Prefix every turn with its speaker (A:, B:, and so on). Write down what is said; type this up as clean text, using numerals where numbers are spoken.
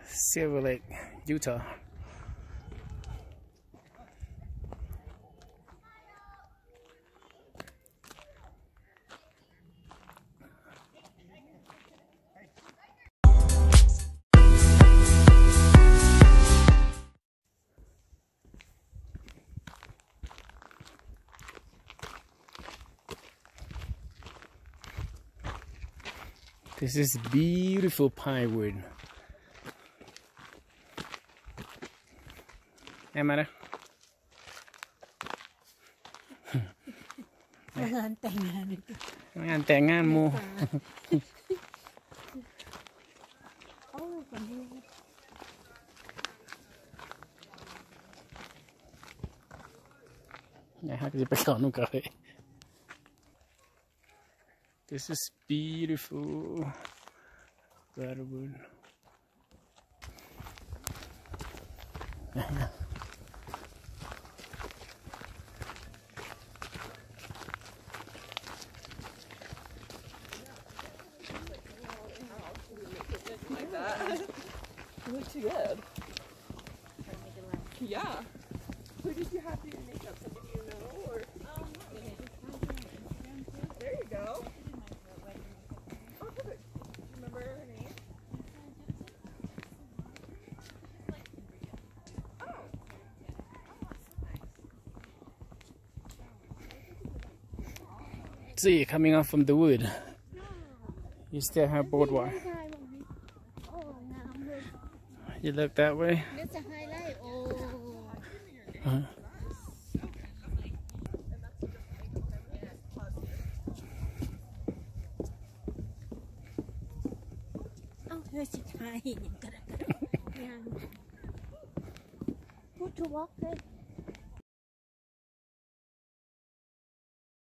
A: Silver Lake, Utah. This is beautiful pine wood. Em mà đây.
B: งานแต่งงาน
A: งานแต่งงานหมู่
B: โอ้คนนี้
A: อย่าให้ไปก่อนนู่นกันเลย This is beautiful redwood.
C: Like that. You look too good. Yeah. Who did you have to do your makeup? Somebody you know, or? There you go. Oh, perfect. Remember her name? Oh.
A: See, coming up from the wood, you still have boardwalk. You look that way.
B: That's a highlight. Oh.
A: Huh?
B: Oh, here's the tie. Good. Put to walk there.